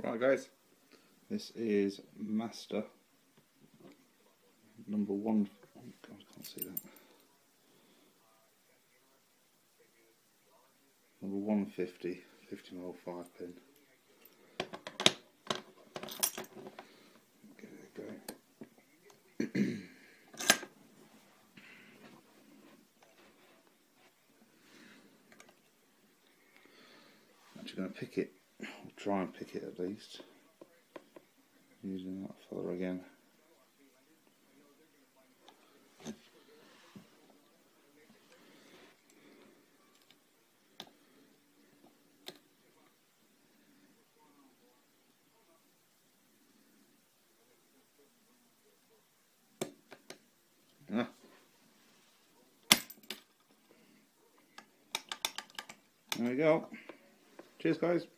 Right guys, this is master number one. Oh God, I can't see that. Number 150, 50mm 5-pin. There we go. Actually going to pick it, or try and pick it at least, using that fella again. Ah. There we go. Cheers guys.